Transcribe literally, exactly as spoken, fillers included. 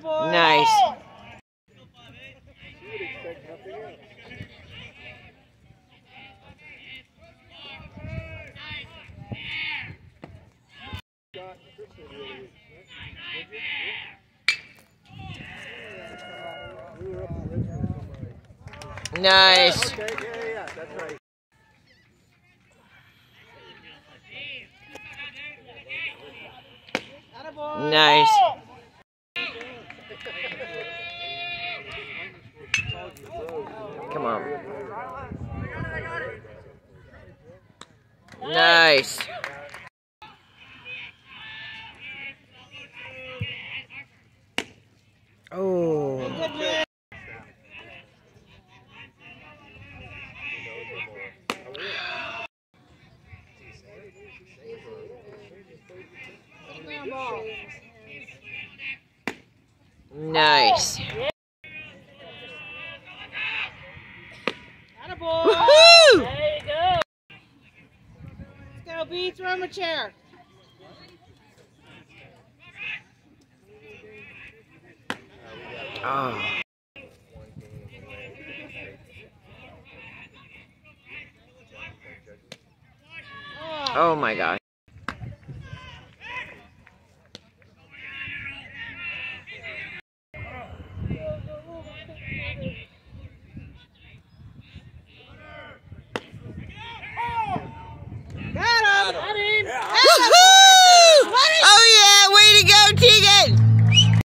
Nice. Nice. Okay, yeah, yeah, that's right. Nice. Come on. Nice. Oh. Nice. Woohoo! There you go. Let's go, B. Throw him a chair. Oh. Oh my God.